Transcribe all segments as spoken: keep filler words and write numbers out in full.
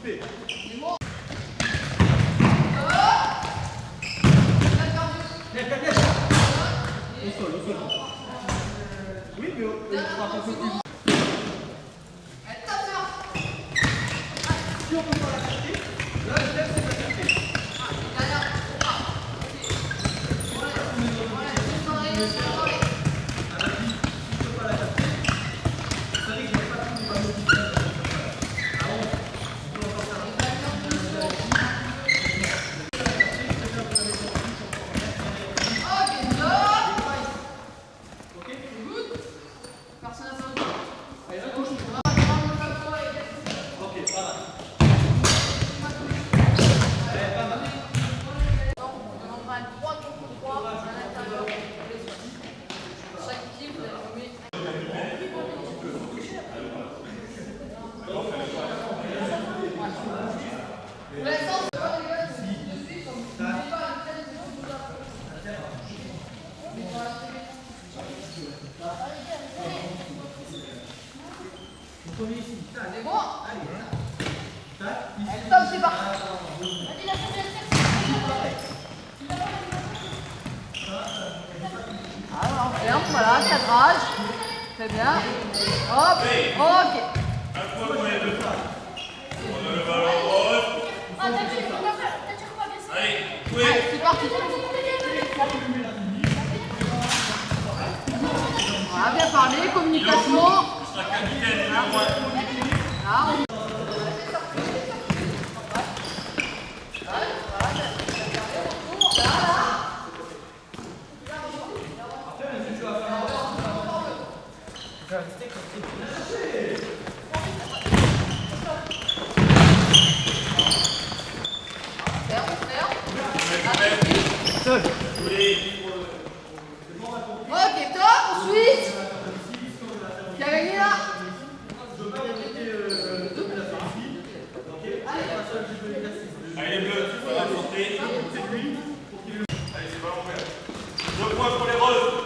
anticiper. Viens, viens, viens. Au sol, au sol. Oui, mais on frappe un peu plus. Si on peut pas la capter, là, le lève, c'est la capter. C'est bon. Stop, c'est parti. Alors, on ferme, voilà, cadrage. Très bien. Hop, ok. Un point pour les deux. On a le ballon rose. Allez, oui. Allez, c'est parti. Voilà, bien parlé, communication. La capitaine numéro un. Là, on... Ok, top, ensuite. Qui a gagné là? Allez, les bleus, on va porter. Allez, c'est ballon vert. Deux points pour les roses.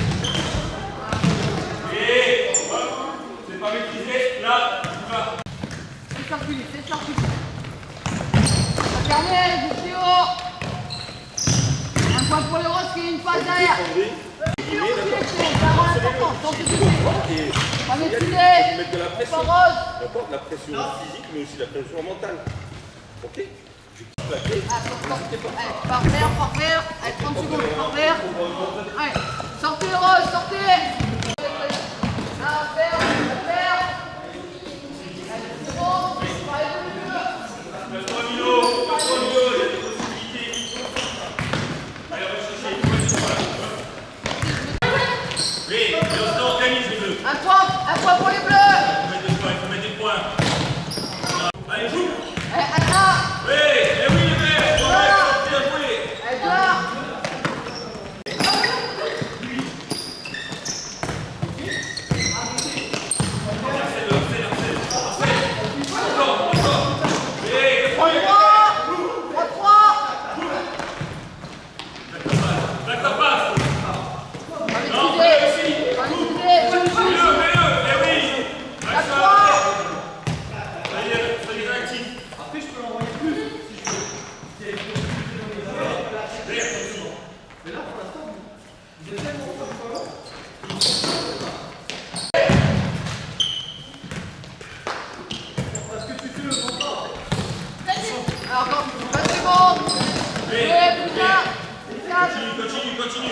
Et hop, c'est pas maîtrisé. Là, tu vas. C'est circulé, c'est circulé. Fermez, bouchez haut. Un point pour les roses qui est une passe derrière. C'est vraiment important, sans se toucher. Pas maîtriser. Mettre de la pression. Pas rose. D'accord, la pression physique, mais aussi la pression mentale. Ok. Tu quittes la clé. Ah, allez, par vert, par vert. Allez, trente secondes, par vert. Allez, sortez les roses, sortez. Là, vert, vert. Allez, c'est bon. Le trois Milo, le trois Milo, il y a des possibilités. Allez, on va chercher. Oui, et on s'organise les bleus. Un point, un point pour les bleus. Il faut mettre des points, il faut mettre des points. Allez, joue. Allez, à là. Oui, et oui, les verts, on va sortir jouer. Allez, là. Alors, vingt secondes. Continue, continue, continue.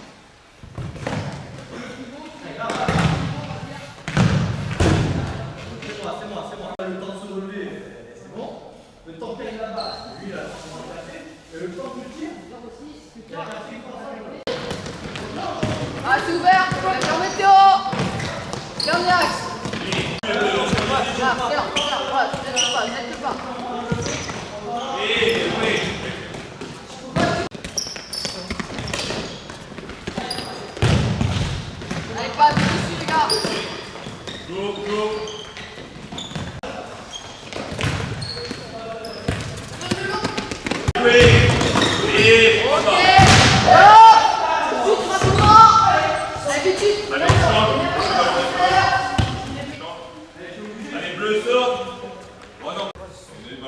C'est moi, c'est moi, c'est moi. Le temps de se relever, c'est bon. Le temps qu'il y a là-bas, lui, là, c'est bon, placé. Et le temps que tu tires, il y a un film pour ça. Ah, c'est ouvert. Fermez Théo. Fermez axe. Là, ferme, ferme. Voilà, tu n'aides pas, n'aide pas. Et oui. Allez, pas de soucis, les gars. Go, go. Oui, oui. Ok. Oh, vite, rapidement. L'habitude. Allez, on sort. Allez, bleu, sort. Oh non.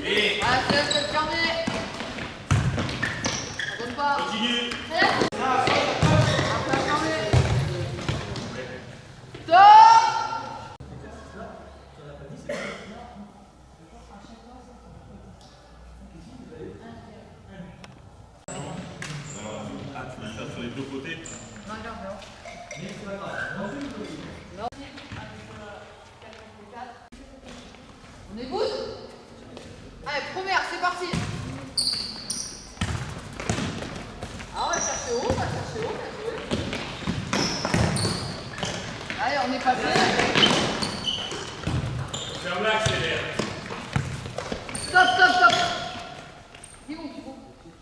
Et Ah, c'est la tête fermée. Ça donne pas. continue. Ah, tête fermée. Stop. Ah, tu vas le faire sur les deux côtés. Non, regarde, regarde. On est good? Allez, première, c'est parti. Ah, on va chercher haut, on va chercher haut, bien joué. Allez, on est passé. Ferme l'axe, les verts. Stop, stop, stop. Dis bon, dis bon.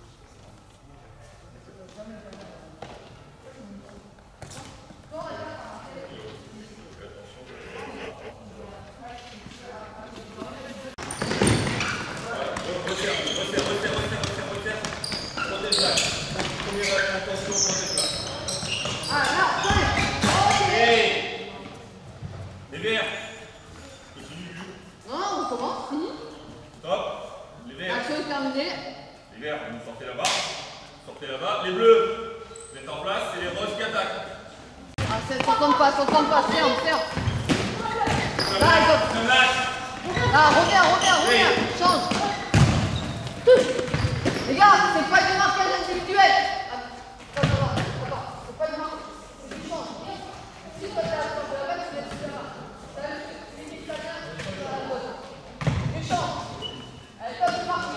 Ah, là, cinq. Et les verts. Continue. Non, on commence, fini. Stop. Les verts. Action terminée. Les verts, vous sortez là-bas. Sortez là-bas. Les bleus, vous êtes en place. C'est les roses qui attaquent. Ah, c'est ça tombe pas, ça tombe pas, ferme, ferme. Là, il faut- Ferme l'axe. Là, reviens, reviens, reviens. Change. Les gars, c'est pas du marquage individuel. Attends, attends, attends. C'est pas du marquage. C'est du change. Si toi t'es à la porte de la balle, tu laisses là-bas. T'as vu, tu limite ta main, tu fais la bonne. Tu changes. Allez, toi, tu marques.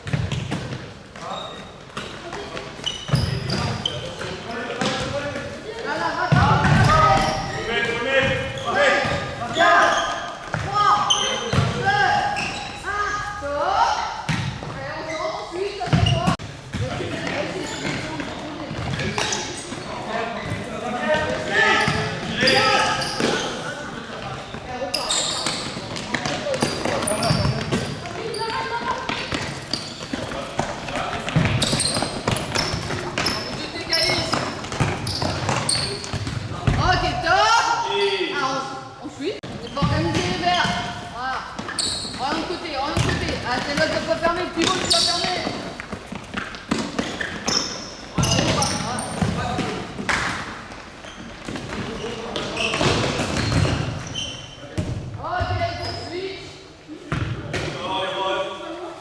Là, là, va, va, va. Remets, remets. Remets. trois, deux, un, stop. Allez, on change, ensuite, ça fait quoi? Je t'égalise. Ok, top. Et Ah, on, on suit. On va organiser les verres. Voilà. Oriente côté, oriente côté. Ah, c'est l'autre qui va pas fermer, le pivot qui va fermer. Ok, on suit. non, les roses.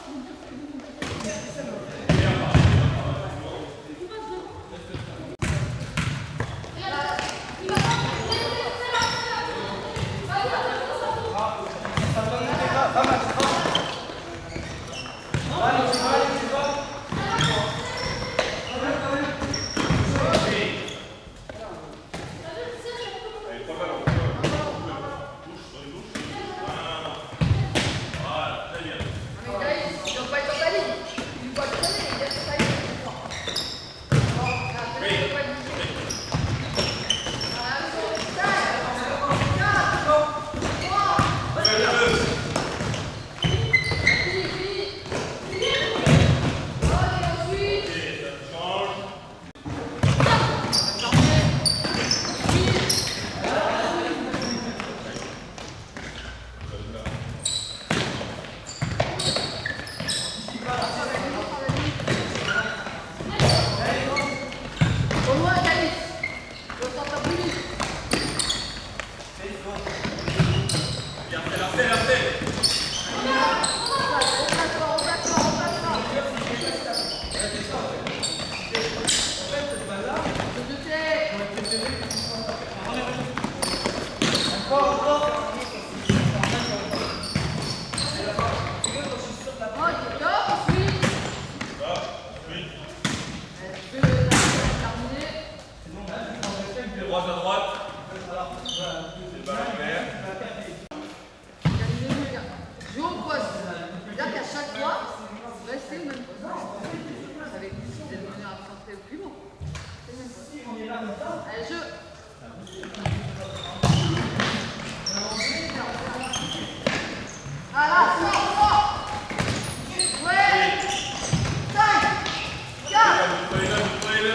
Allez, trois ballons. Touche, dans les touches. Voilà, très bien. Mais Gaïs, il ne doit pas être dans ta ligne. Il doit te donner, il est sur ta ligne. Bon, là, c'est Oui. il doit pas être bougé. Voilà, cinq, quatre, trois, Fais le bleu. fini, fini. Ok, ensuite. Et ça change. Au moins, Gaïs. Je veux sortir plus vite. Bien, fais la fais, la fais. Replace-toi, replace-toi, replace-toi. Je sais. Ok, top, ensuite. Stop. Oui. Je vais terminer. Les roses à droite. Les ballons verts. Terminer, les gars. Jouer au poste. C'est-à-dire qu'à chaque fois, vous restez au même poste. Avec des meneurs absentés au plus haut. C'est le même poste. Allez, jeu. Ah là, sors, sors. Ouais. cinq, quatre. Vous prenez là, vous prenez là.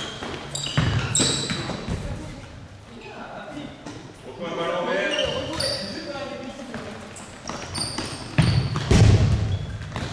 Reprends un ballon vert.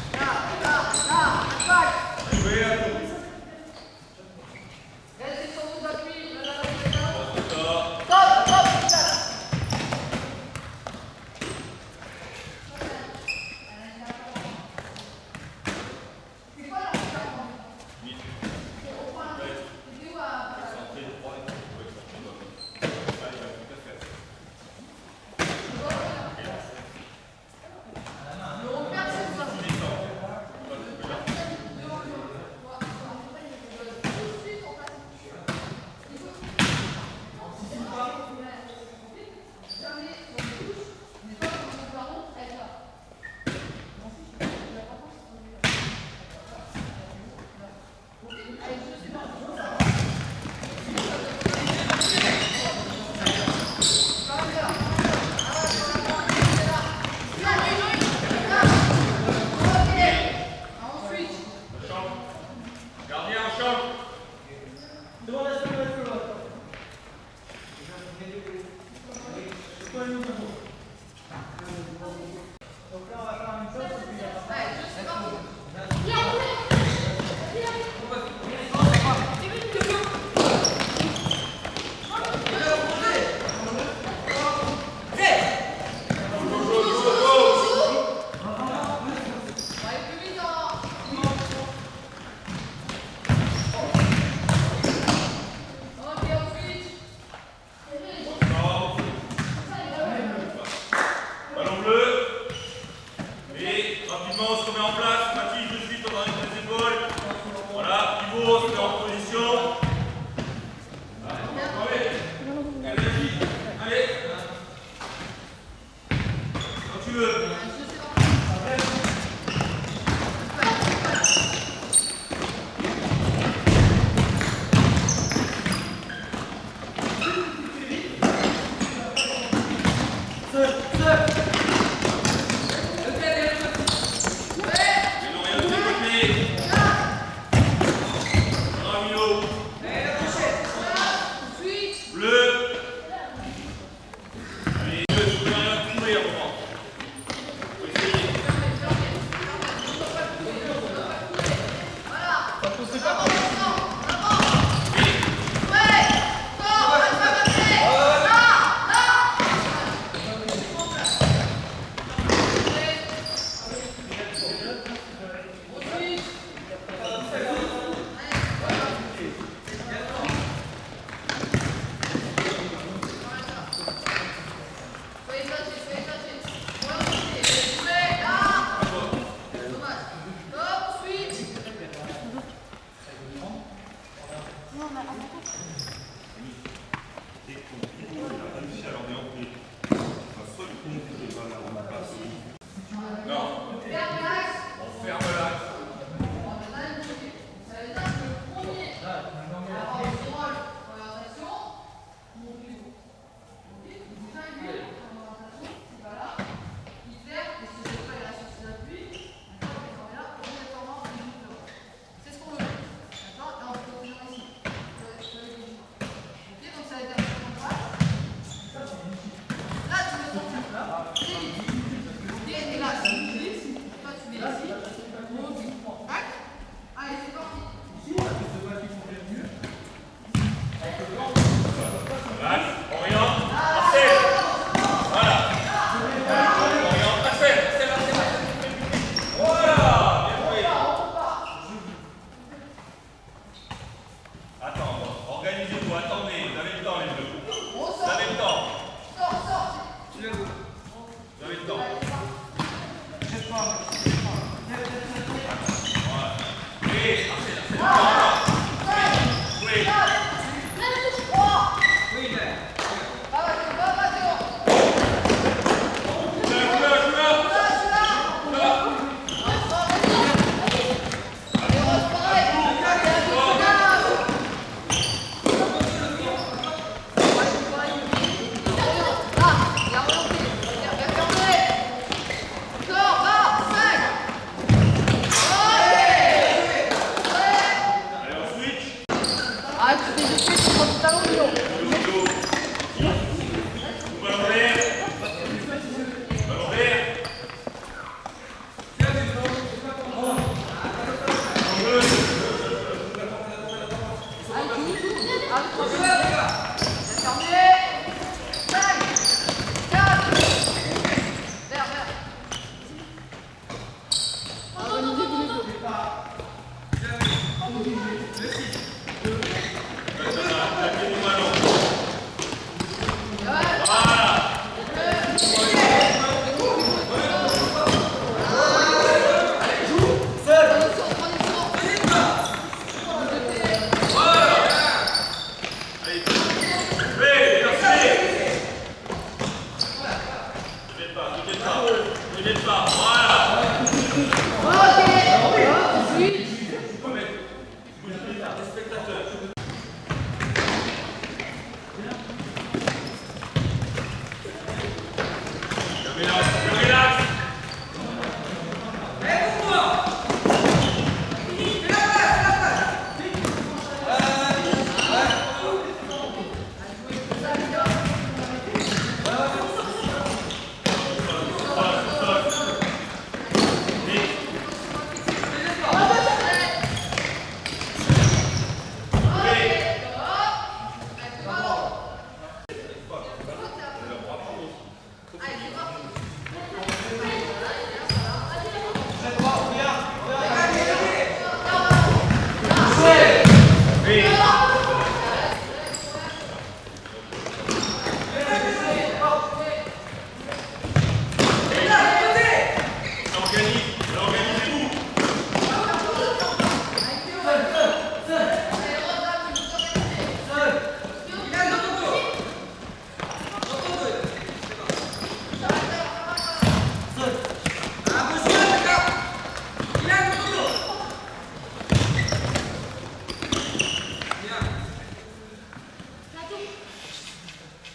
Allez,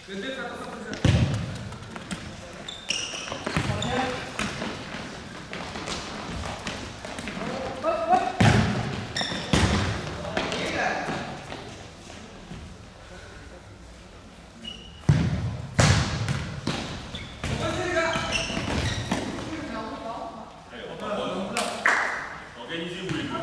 Organisez-vous les deux.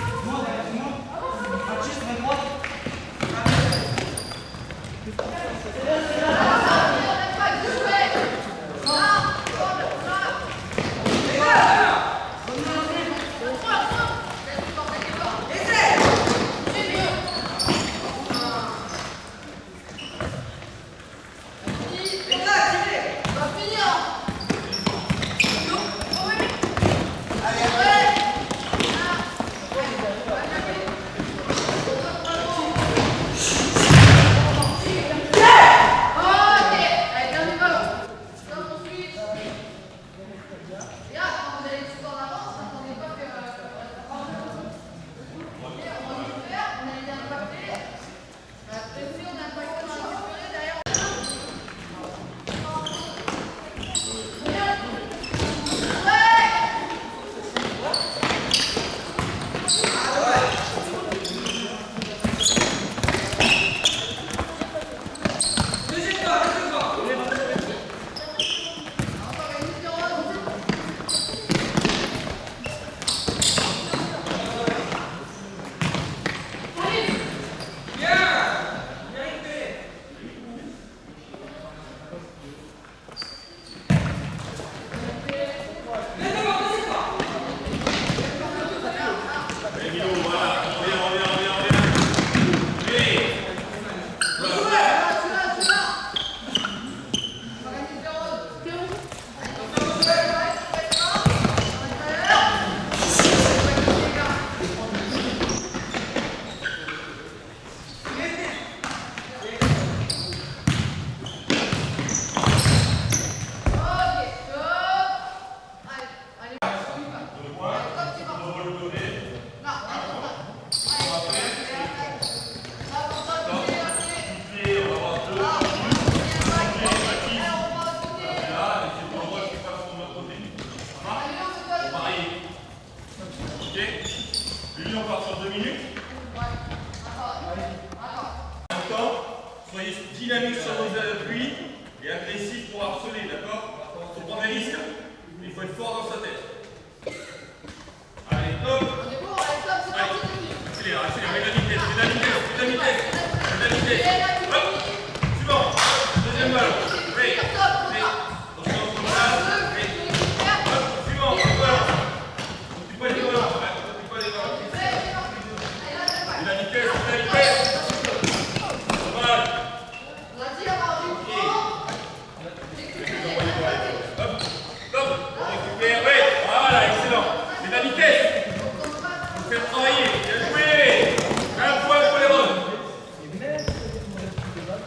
Soyez dynamique sur vos appuis et agressif pour harceler, d'accord? Il faut prendre des risques, mais il faut être fort dans sa tête. Allez, hop! Allez, accélère, accélère, mets de la vitesse, mets de la vitesse, mets de la vitesse, mets de la vitesse. Hop! Suivant, deuxième ballon. Oui, oui. Attention, on se place. Oui. Hop, suivant, le ballon. On ne tue pas les ballons, ouais, on ne tue pas les ballons. Mets de la vitesse, mets de la vitesse. Travailler, bien joué. Un point pour les Roses.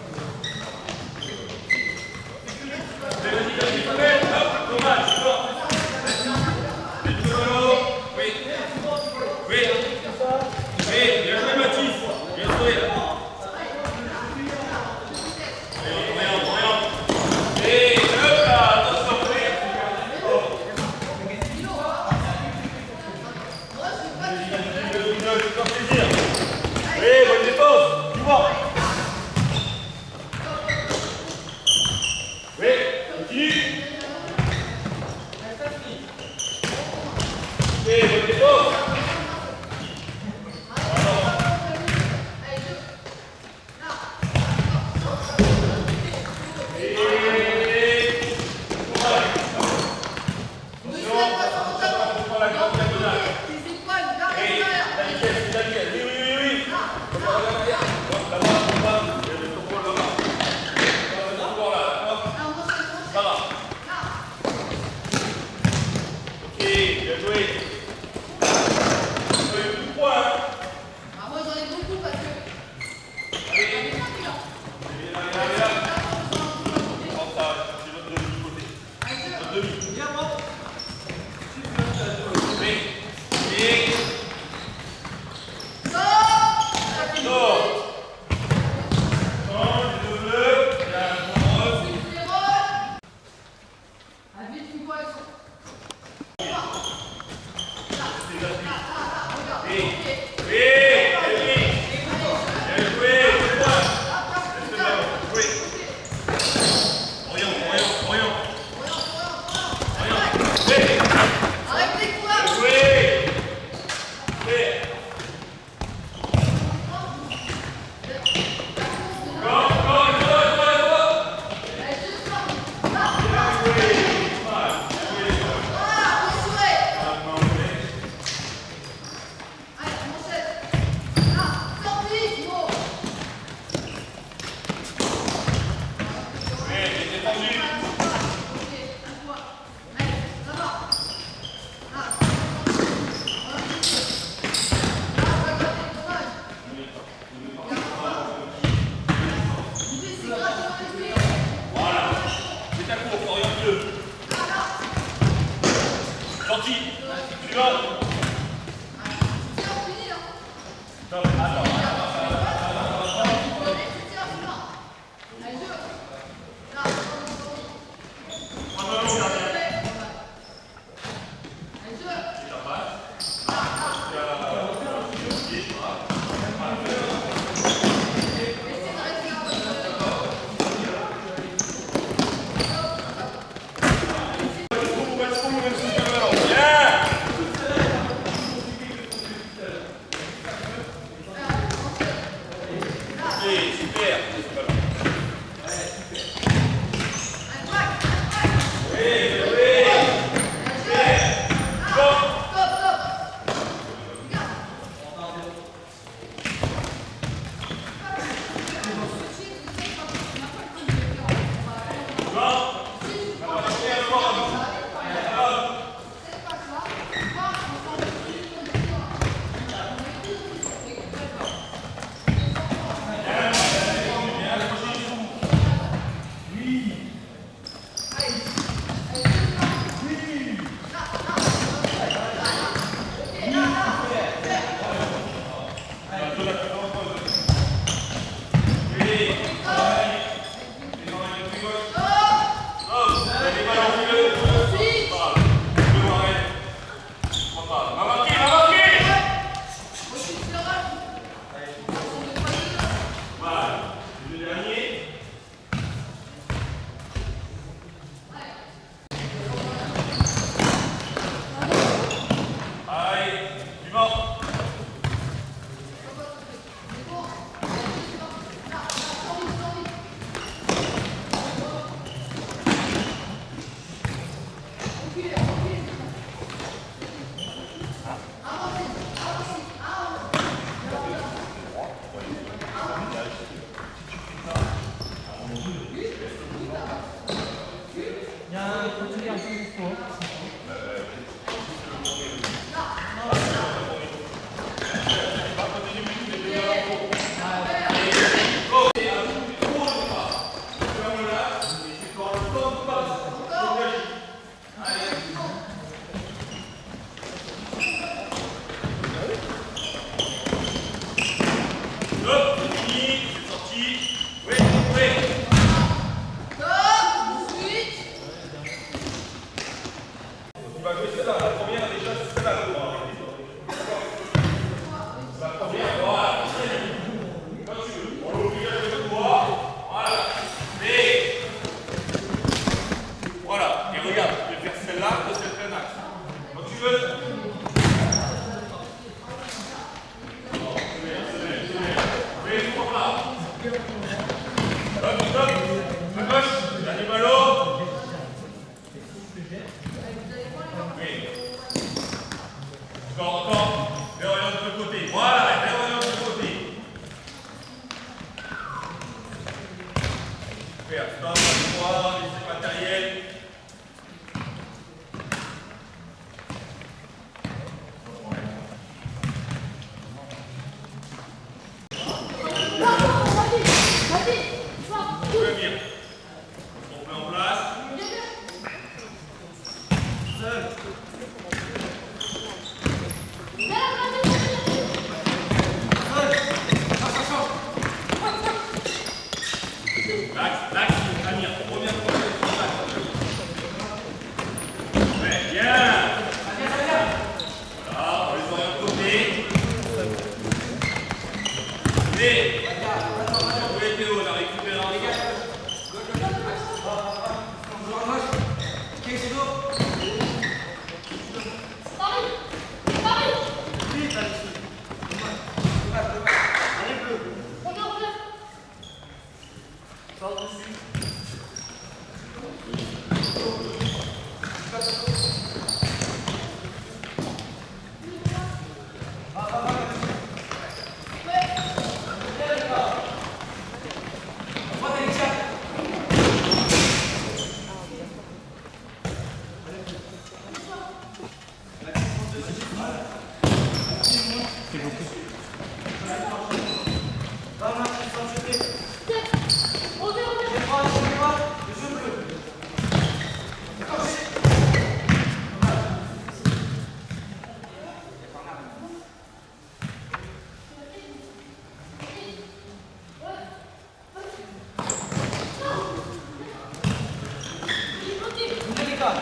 Allez,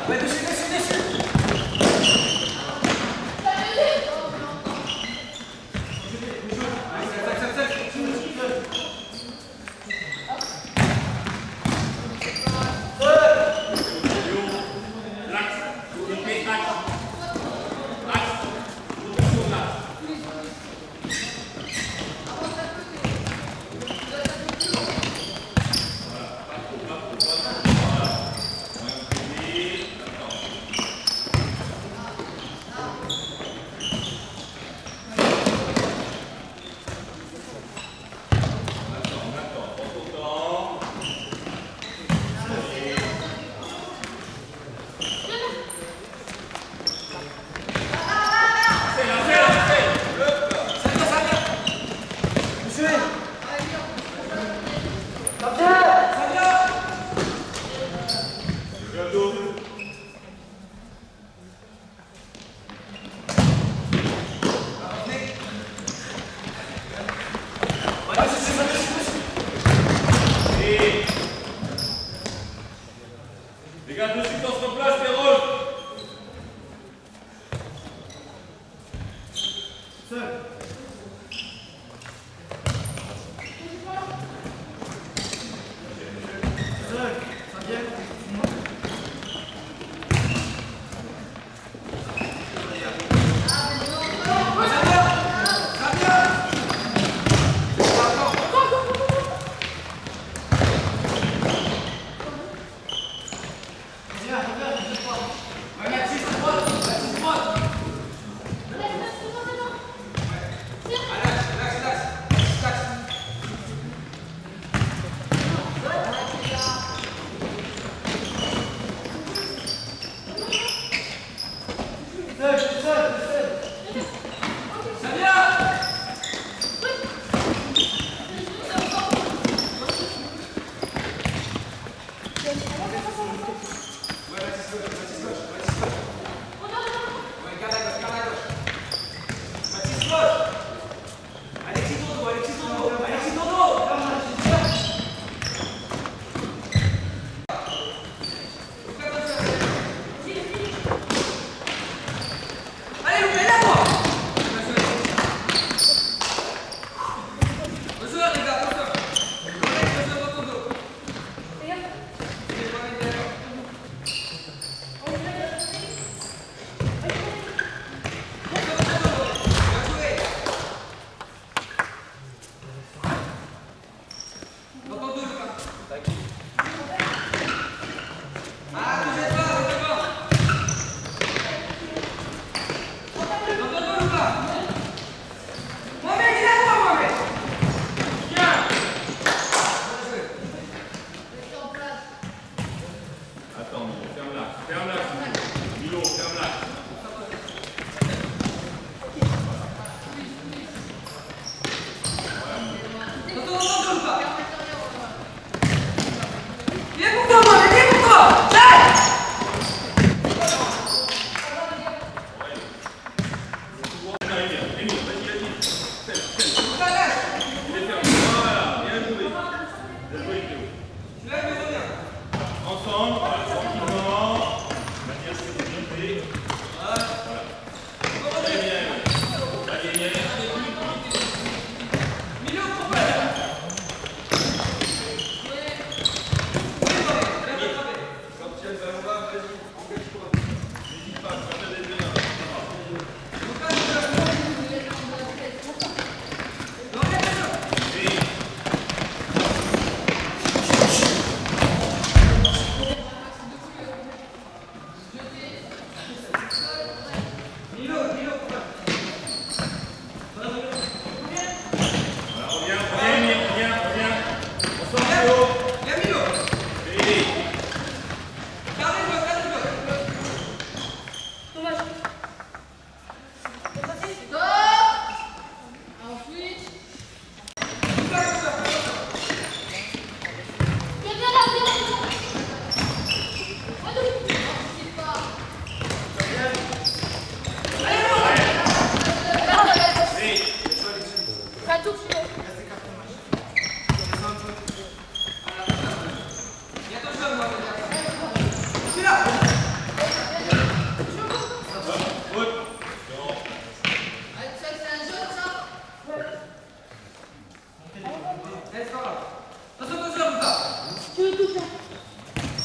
Ouais, dessus, dessus, dessus.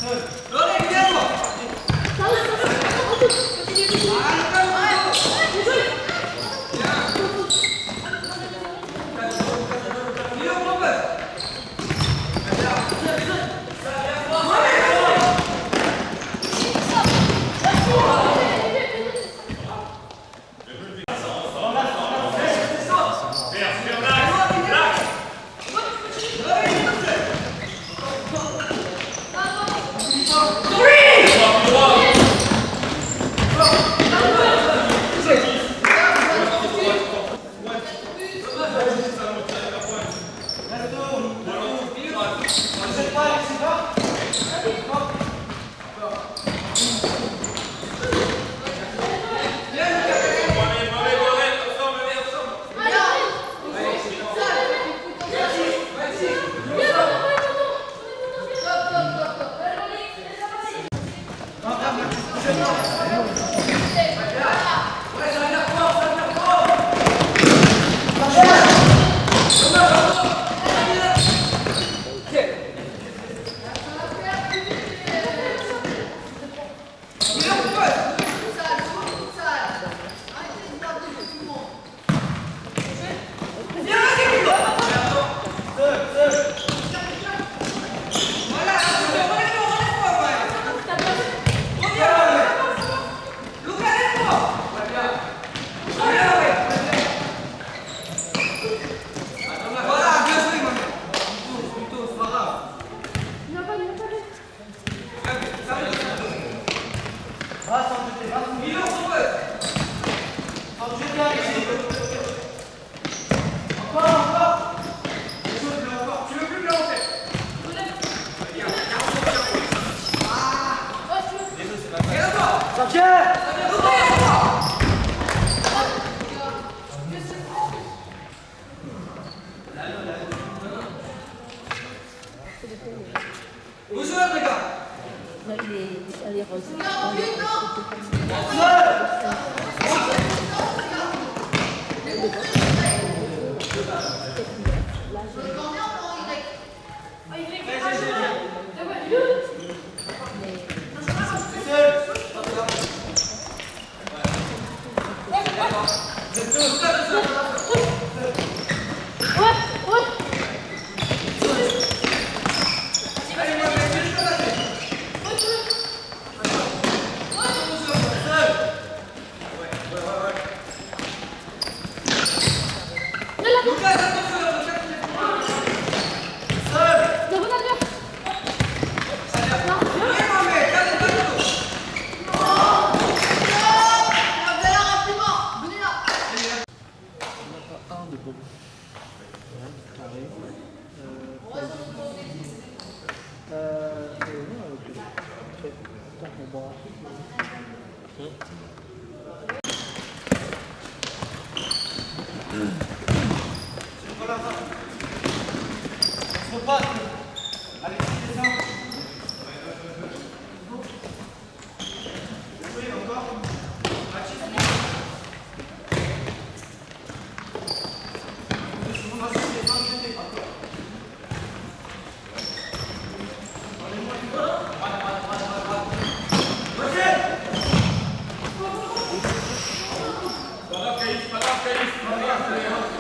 Pas grave, Caïs, pas grave, Caïs, pas grave.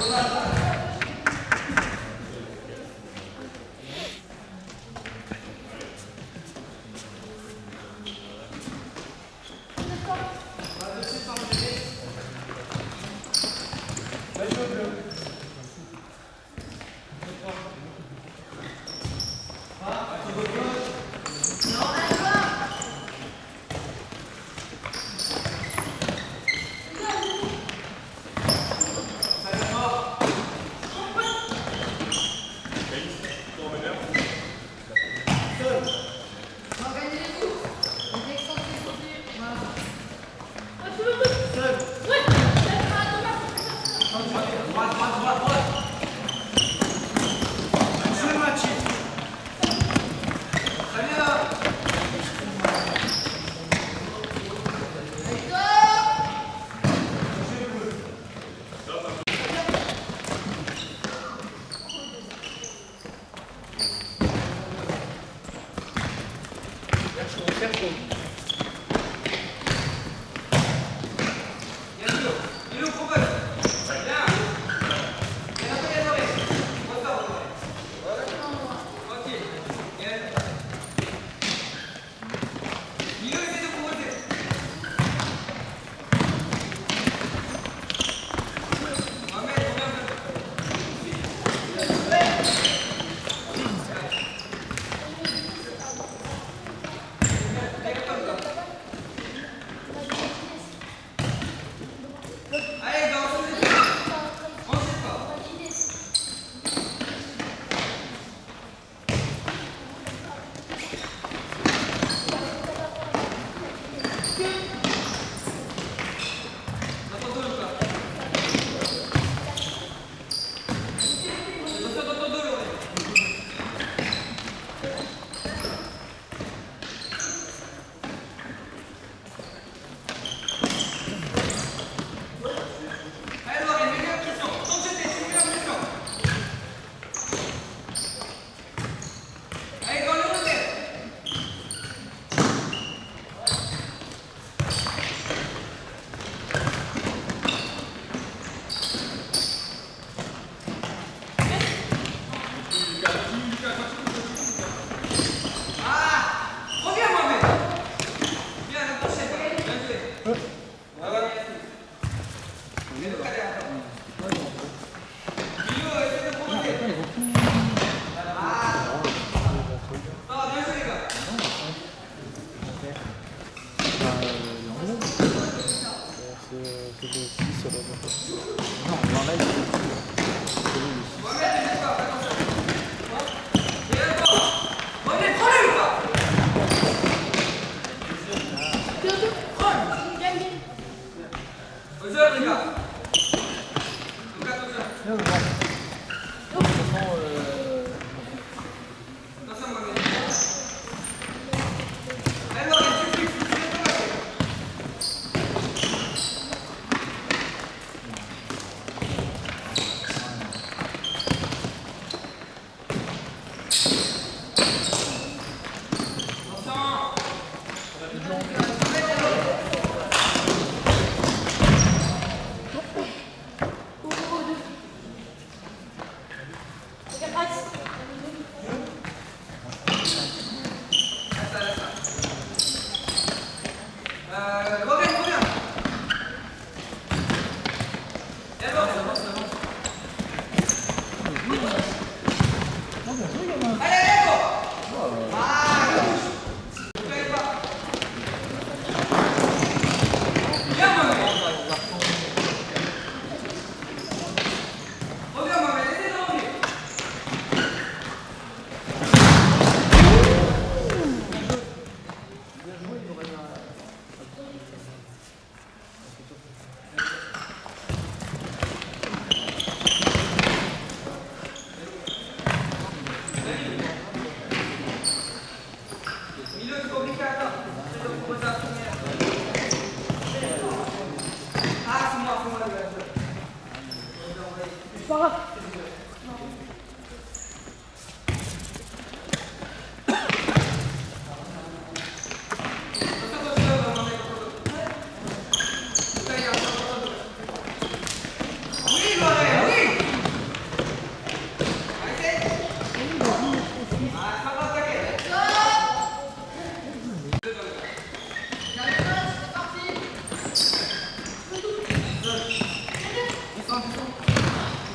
Oui,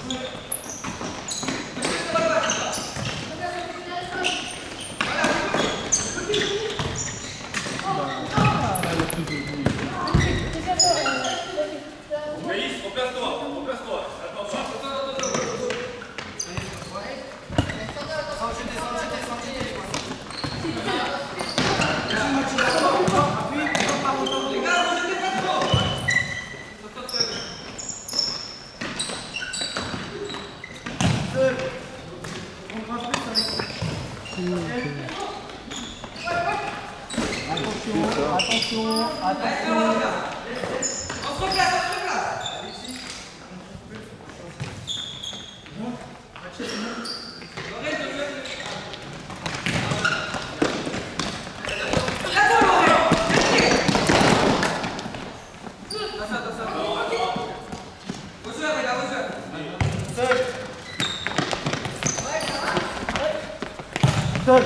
Maïs, replace-toi, replace-toi. Attends, attends, attends, attends, attends. Les gars, vous êtes pas trop. Attention, attention. On se replace, on se replace. Seul.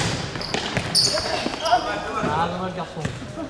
Ah, dommage garçon.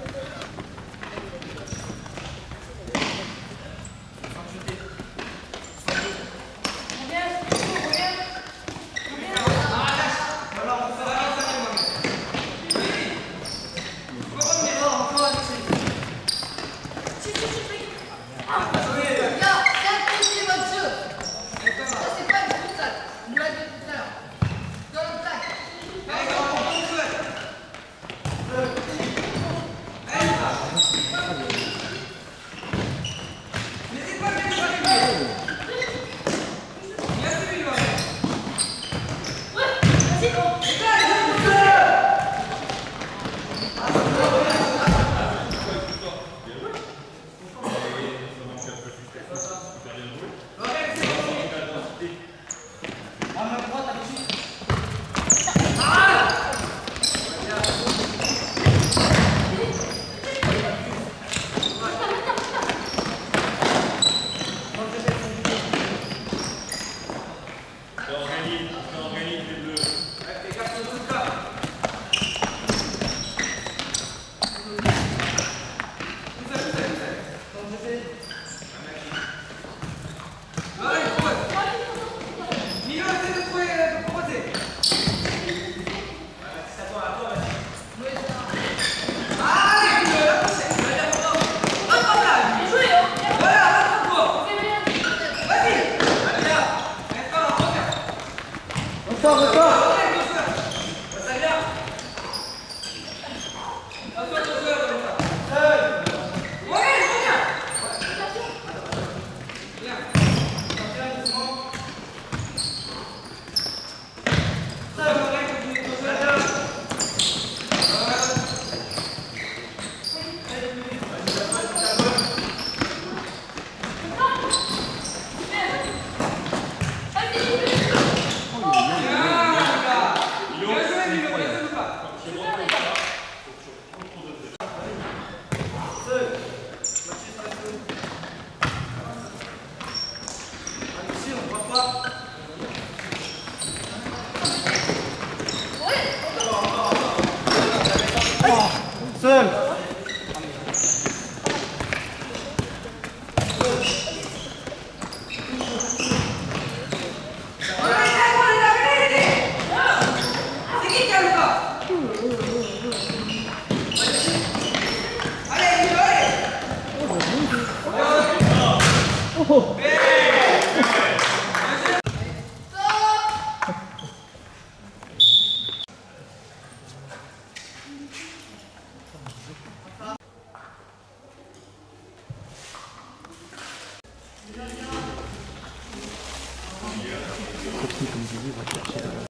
Ressort, ressort. Seul.